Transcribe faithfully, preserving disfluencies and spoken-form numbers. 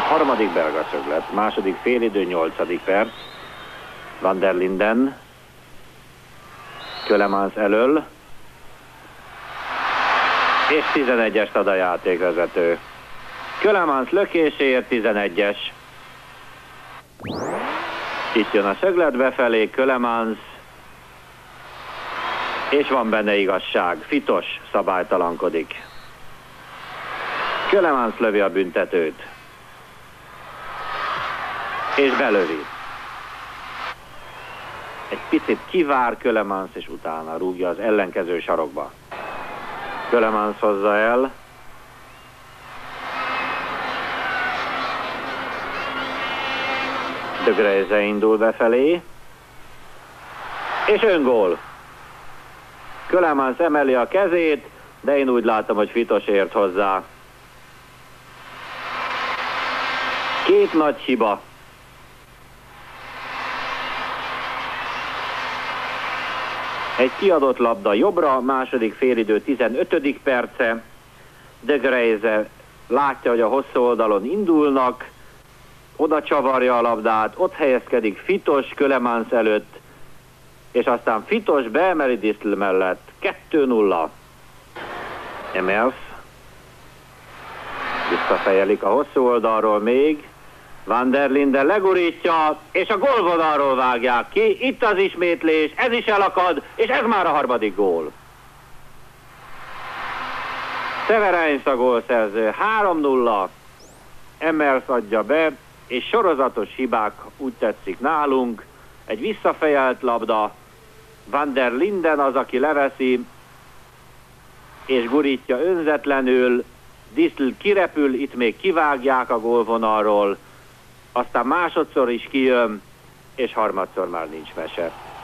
Harmadik belga szöglet, második félidő, nyolcadik perc. Van der Linden. Kölemans elől. És tizenegyest ad a játékvezető. Kölemans lökéséért tizenegyes. Itt jön a szöglet befelé, Kölemans. És van benne igazság. Fitos szabálytalankodik. Kölemans lövi a büntetőt. És belövi. Egy picit kivár Kölemans, és utána rúgja az ellenkező sarokba. Kölemans hozza el. De Greyze indul befelé. És öngól. Kölemans emeli a kezét, de én úgy látom, hogy Fitos ért hozzá. Két nagy hiba. Egy kiadott labda jobbra, második félidő tizenötödik perce. De Greyze látja, hogy a hosszú oldalon indulnak, oda csavarja a labdát, ott helyezkedik Fitos Kölemans előtt, és aztán Fitos beemeli Distel mellett. kettő nulla. Emers visszafejelik a hosszú oldalról még. Van der Linden legurítja, és a gólvonalról vágják ki. Itt az ismétlés, ez is elakad, és ez már a harmadik gól. Severens a gólszerző, három nulla. Emers adja be, és sorozatos hibák, úgy tetszik nálunk. Egy visszafejelt labda, Van der Linden az, aki leveszi, és gurítja önzetlenül. Distel kirepül, itt még kivágják a gólvonalról, aztán másodszor is kijön, és harmadszor már nincs mese.